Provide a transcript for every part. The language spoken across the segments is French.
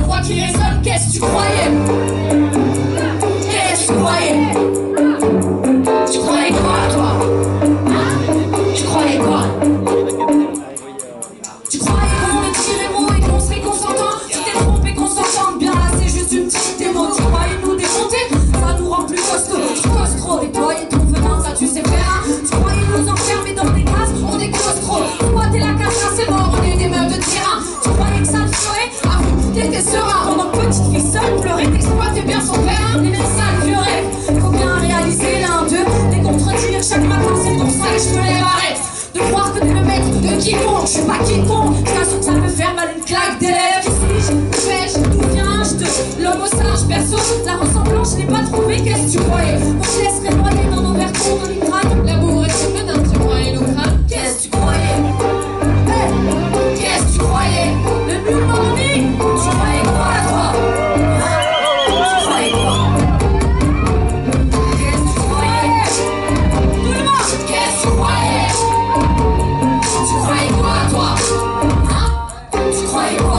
voix qui résonne, qu'est-ce que tu croyais? Qu'est-ce que tu croyais? Tu croyais quoi, toi? Tu croyais quoi? Tu croyais qu'on me tirait mots et qu'on serait consentant? Tu t'es trompé, qu'on s'entende bien, là c'est juste une petite démo. Tu croyais nous démonter? Ça nous rend plus costauds. Tu causes trop, déployer ton venin, ça tu sais faire, hein? Tu croyais nous enfermer dans des cases? On déclose trop. Toi t'es la casse, là c'est mort, on est des meufs de terrain. Tu croyais que ça te ferait? Avoue, t'étais serein. Pendant que petite fille seule pleurait, t'exploitais bien son père. Les mêmes sales vieux rêves, faut bien réaliser l'un d'eux. Des contre-tirs chaque matin, c'est pour ça que je me lève, arrête de croire que t'es le maître de quiconque. Je suis pas quiconque, je t'assure que ça peut faire mal une claque d'élève. Qui suis-je? D'où vais-je? D'où viens je? De l'homme au singe, perso, la ressemblance je l'ai pas trouvée. Qu'est-ce que tu croyais? On se laisserait noyer dans nos vertons, dans les crânes. L'amour est une menace, tu croyais nos crânes. Qu'est-ce que tu croyais? Hey, qu'est-ce que tu croyais? Le mur dans mon nid. Tu croyais quoi, toi? Tu croyais quoi? Qu'est-ce que tu croyais? Tout le monde, qu'est-ce que tu croyais? Tu croyais quoi, toi? Tu croyais quoi?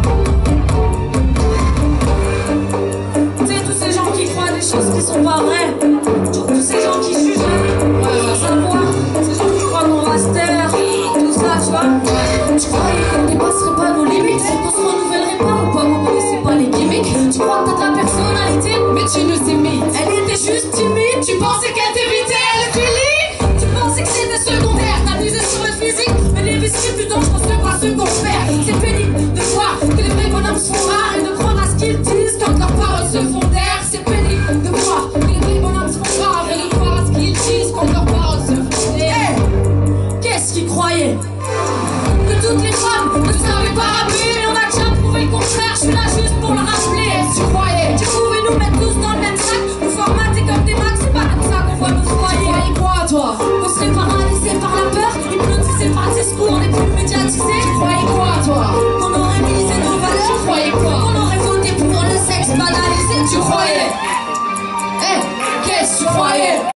Tu sais, tous ces gens qui croient des choses qui sont pas vraies, tous ces gens qui jugent la vie sans savoir, ces gens qui croient qu'on va se taire, tout ça, tu vois. Tu croyais qu'on dépasserait pas nos limites, qu'on se renouvellerait pas ou quoi, qu'on connaissait pas les gimmicks. Tu crois que t'as de la personnalité, mais tu nous imites. Elle était juste timide, tu pensais qu'elle t'évitait, elle te lit. Tu pensais que c'était secondaire, t'abusais sur le physique, mais les vices c'est plus dangereux que ceux qu'on perd. C'est pénible de voir que les vrais bonhommes sont rares et de croire à ce qu'ils disent quand leurs paroles se font taire. C'est pénible de voir que les vrais bonhommes sont rares et de croire à ce qu'ils disent quand leurs paroles se font taire. Hey, qu'est-ce qu'ils croyaient? Que toutes les femmes ne savaient pas rapper, mais on a déjà prouvé le contraire. Je suis là juste pour le rappeler. Qu'est-ce que tu croyais? Tu pouvais nous mettre tous dans le même sac, nous formater comme des max, c'est pas comme ça qu'on voit nos foyers. Tu croyais quoi, toi? Qu'on serait paralysé par la peur, hypnotisé par le discours les plus médiatisés. Tu croyais quoi, toi? Qu'on aurait misé nos valeurs. Tu croyais quoi? Qu'on aurait voté pour le sexe banalisé. Tu croyais? Eh, qu'est-ce que tu croyais?